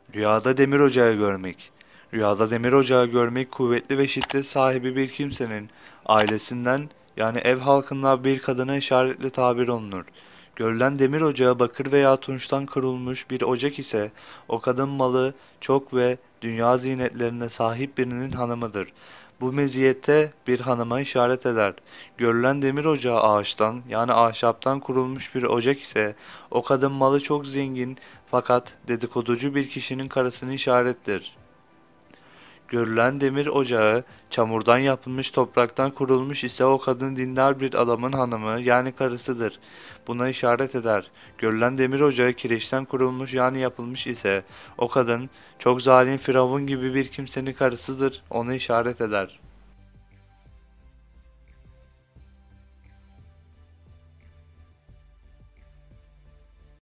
Rüyada demir ocağı görmek. Rüyada demir ocağı görmek kuvvetli ve şiddet sahibi bir kimsenin ailesinden yani ev halkından bir kadına işaretli tabir olunur. Görülen demir ocağı bakır veya tunçtan kırılmış bir ocak ise o kadın malı çok ve dünya zinetlerine sahip birinin hanımıdır. Bu meziyette bir hanıma işaret eder. Görülen demir ocağı ağaçtan yani ahşaptan kurulmuş bir ocak ise o kadın malı çok zengin fakat dedikoducu bir kişinin karısını işarettir. Görülen demir ocağı çamurdan yapılmış topraktan kurulmuş ise o kadın dindar bir adamın hanımı yani karısıdır. Buna işaret eder. Görülen demir ocağı kireçten kurulmuş yani yapılmış ise o kadın çok zalim firavun gibi bir kimsenin karısıdır. Onu işaret eder.